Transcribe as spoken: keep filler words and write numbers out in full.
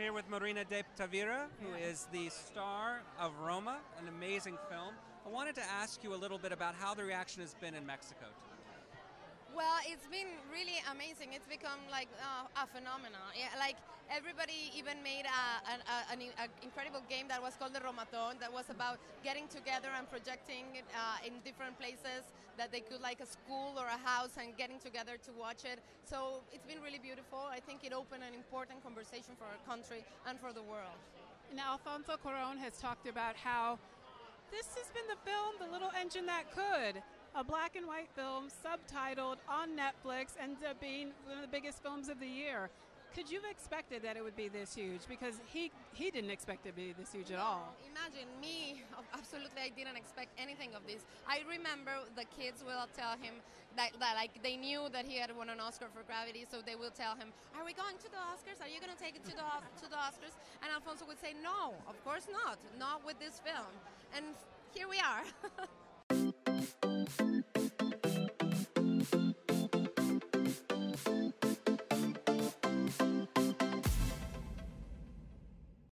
here with Marina De Tavira, who is the star of Roma, an amazing film. I wanted to ask you a little bit about how the reaction has been in Mexico today. Well, it's been really amazing. It's become like uh, a phenomenon. Yeah, like everybody even made a, a, an, an incredible game that was called the Romathon, that was about getting together and projecting it uh, in different places that they could, like a school or a house, and getting together to watch it. So it's been really beautiful. I think it opened an important conversation for our country and for the world. Now, Alfonso Cuarón has talked about how this has been the film, The Little Engine That Could. A black and white film, subtitled, on Netflix, ended up being one of the biggest films of the year. Could you have expected that it would be this huge? Because he he didn't expect it to be this huge at all. Imagine me, absolutely, I didn't expect anything of this. I remember the kids will tell him that, that like they knew that he had won an Oscar for Gravity, so they will tell him, "Are we going to the Oscars? Are you going to take it to the to the Oscars?" And Alfonso would say, "No, of course not. Not with this film." And here we are.